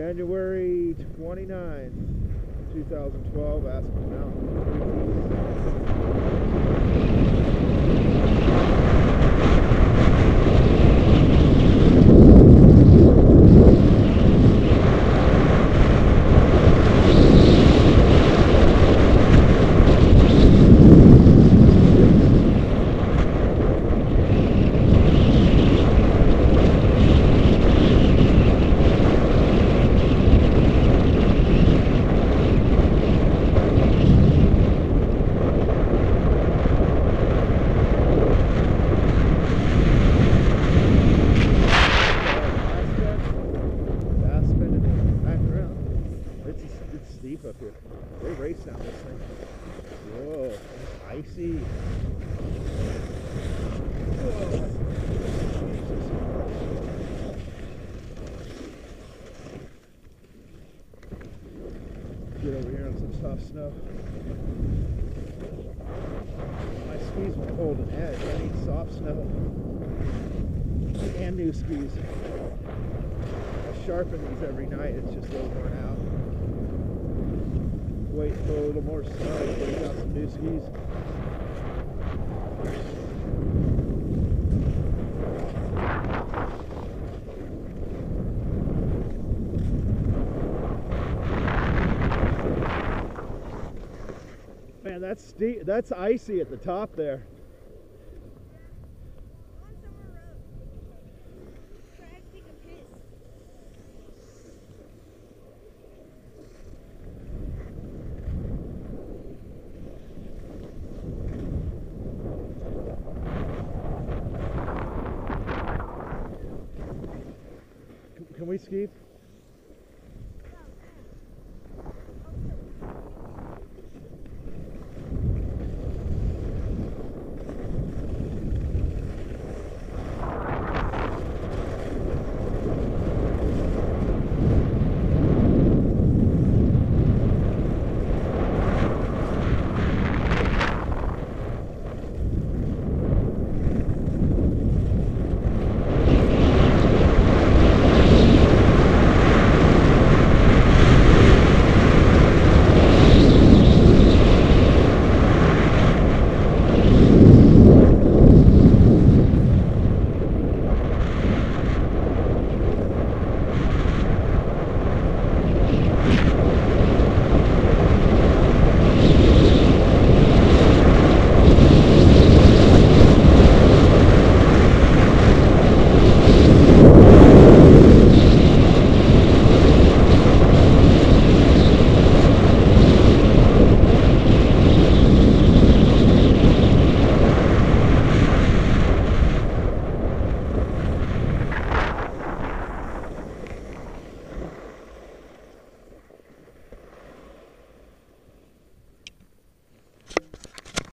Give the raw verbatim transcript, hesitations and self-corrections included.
January twenty-ninth, two thousand twelve, Aspen Mountain. Steep up here. They race down this thing. Whoa, icy. Whoa. Get over here on some soft snow. My skis won't hold an edge. I need soft snow. And new skis. I sharpen these every night. It's just a little worn out. Wait for a little more snow before you got some new skis. Man, that's steep. That's icy at the top there. Can we ski?